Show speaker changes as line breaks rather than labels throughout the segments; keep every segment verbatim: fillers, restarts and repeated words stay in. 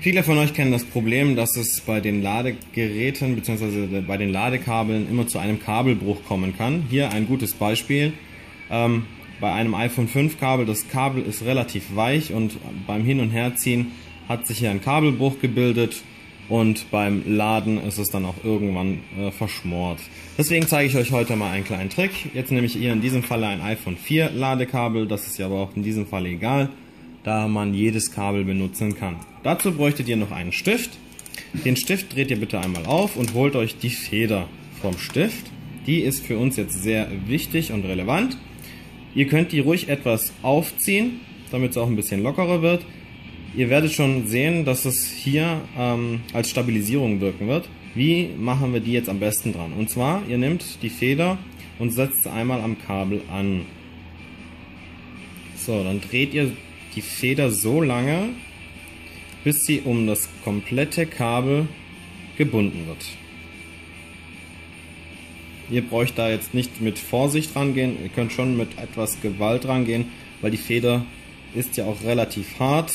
Viele von euch kennen das Problem, dass es bei den Ladegeräten bzw. bei den Ladekabeln immer zu einem Kabelbruch kommen kann. Hier ein gutes Beispiel. Ähm, bei einem iPhone fünf Kabel, das Kabel ist relativ weich und beim Hin- und Herziehen hat sich hier ein Kabelbruch gebildet und beim Laden ist es dann auch irgendwann äh, verschmort. Deswegen zeige ich euch heute mal einen kleinen Trick. Jetzt nehme ich hier in diesem Falle ein iPhone vier Ladekabel, das ist ja aber auch in diesem Fall egal, da man jedes Kabel benutzen kann. Dazu bräuchtet ihr noch einen Stift. Den Stift dreht ihr bitte einmal auf und holt euch die Feder vom Stift. Die ist für uns jetzt sehr wichtig und relevant. Ihr könnt die ruhig etwas aufziehen, damit es auch ein bisschen lockerer wird. Ihr werdet schon sehen, dass es hier ähm, als Stabilisierung wirken wird. Wie machen wir die jetzt am besten dran? Und zwar, ihr nehmt die Feder und setzt sie einmal am Kabel an. So, dann dreht ihr die Feder so lange, bis sie um das komplette Kabel gebunden wird. Ihr braucht da jetzt nicht mit Vorsicht rangehen, ihr könnt schon mit etwas Gewalt rangehen, weil die Feder ist ja auch relativ hart.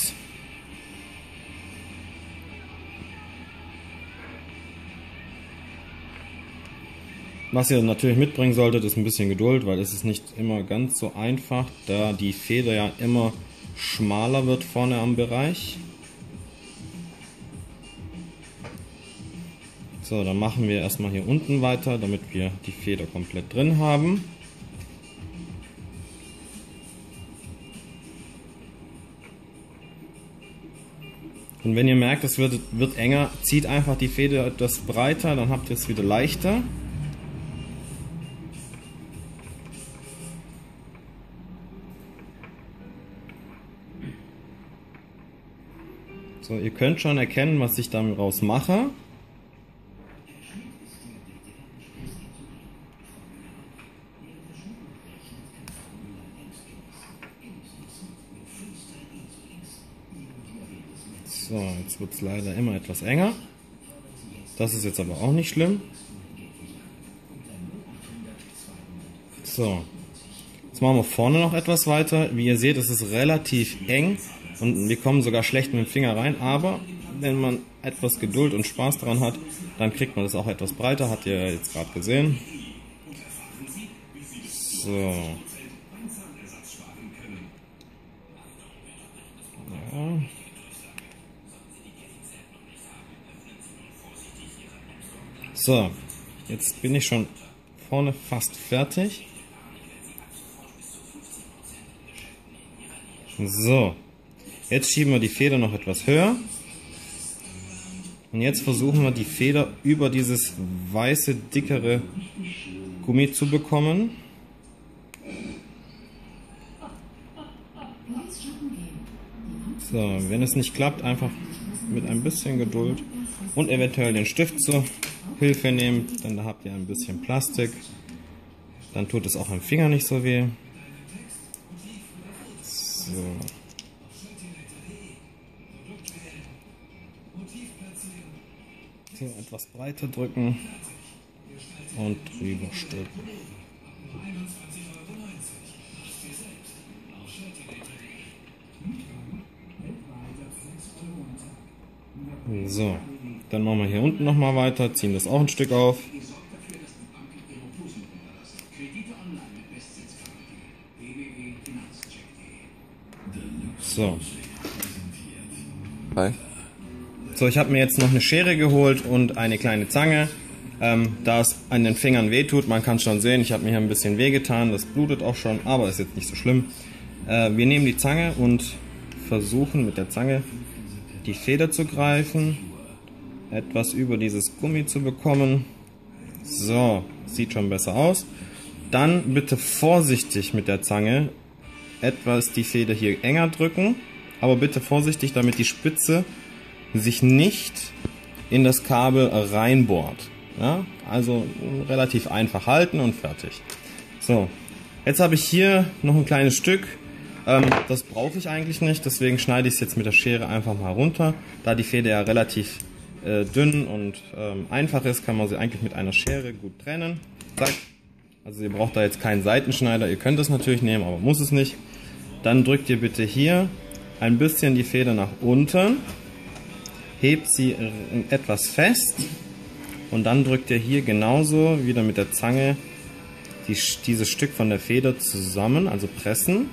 Was ihr natürlich mitbringen solltet, ist ein bisschen Geduld, weil es ist nicht immer ganz so einfach, da die Feder ja immer schmaler wird vorne am Bereich. So, dann machen wir erstmal hier unten weiter, damit wir die Feder komplett drin haben. Und wenn ihr merkt, es wird, wird enger, zieht einfach die Feder etwas breiter, dann habt ihr es wieder leichter. So, ihr könnt schon erkennen, was ich daraus mache. So, jetzt wird es leider immer etwas enger. Das ist jetzt aber auch nicht schlimm. So, jetzt machen wir vorne noch etwas weiter. Wie ihr seht, ist es relativ eng und wir kommen sogar schlecht mit dem Finger rein. Aber wenn man etwas Geduld und Spaß daran hat, dann kriegt man das auch etwas breiter. Habt ihr jetzt gerade gesehen. So. Ja. So, jetzt bin ich schon vorne fast fertig. So, jetzt schieben wir die Feder noch etwas höher. Und jetzt versuchen wir die Feder über dieses weiße, dickere Gummi zu bekommen. So, wenn es nicht klappt, einfach mit ein bisschen Geduld und eventuell den Stift zur Hilfe nehmen, dann da habt ihr ein bisschen Plastik, dann tut es auch am Finger nicht so weh. So. So, etwas breiter drücken und drüber stülpen. So, dann machen wir hier unten nochmal weiter, ziehen das auch ein Stück auf. So.
Hi.
So, ich habe mir jetzt noch eine Schere geholt und eine kleine Zange. Ähm, da es an den Fingern weh tut, man kann es schon sehen, ich habe mir hier ein bisschen wehgetan, das blutet auch schon, aber ist jetzt nicht so schlimm. Äh, wir nehmen die Zange und versuchen mit der Zange die Feder zu greifen, etwas über dieses Gummi zu bekommen. So, sieht schon besser aus. Dann bitte vorsichtig mit der Zange etwas die Feder hier enger drücken, aber bitte vorsichtig, damit die Spitze sich nicht in das Kabel reinbohrt. Ja, also relativ einfach halten und fertig. So, jetzt habe ich hier noch ein kleines Stück. Ähm, das brauche ich eigentlich nicht, deswegen schneide ich es jetzt mit der Schere einfach mal runter. Da die Feder ja relativ äh, dünn und ähm, einfach ist, kann man sie eigentlich mit einer Schere gut trennen. Zack. Also ihr braucht da jetzt keinen Seitenschneider, ihr könnt es natürlich nehmen, aber muss es nicht. Dann drückt ihr bitte hier ein bisschen die Feder nach unten hebt sie etwas fest und dann drückt ihr hier genauso wieder mit der Zange die, dieses Stück von der Feder zusammen, also pressen.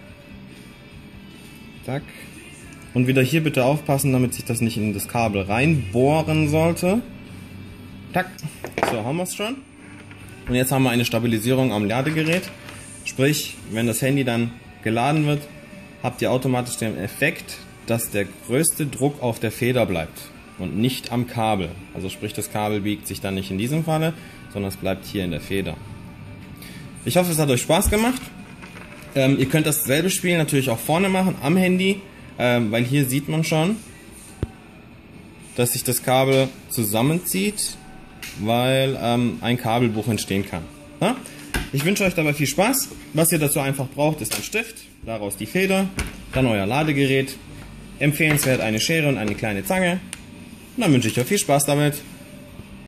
Zack. Und wieder hier bitte aufpassen, damit sich das nicht in das Kabel reinbohren sollte. Tack. So, haben wir es schon. Und jetzt haben wir eine Stabilisierung am Ladegerät. Sprich, wenn das Handy dann geladen wird, habt ihr automatisch den Effekt, dass der größte Druck auf der Feder bleibt und nicht am Kabel. Also sprich, das Kabel biegt sich dann nicht in diesem Falle, sondern es bleibt hier in der Feder. Ich hoffe, es hat euch Spaß gemacht. Ähm, ihr könnt dasselbe Spiel natürlich auch vorne machen, am Handy, ähm, weil hier sieht man schon, dass sich das Kabel zusammenzieht, weil ähm, ein Kabelbruch entstehen kann. Ja? Ich wünsche euch dabei viel Spaß. Was ihr dazu einfach braucht, ist ein Stift, daraus die Feder, dann euer Ladegerät, empfehlenswert eine Schere und eine kleine Zange. Und dann wünsche ich euch viel Spaß damit.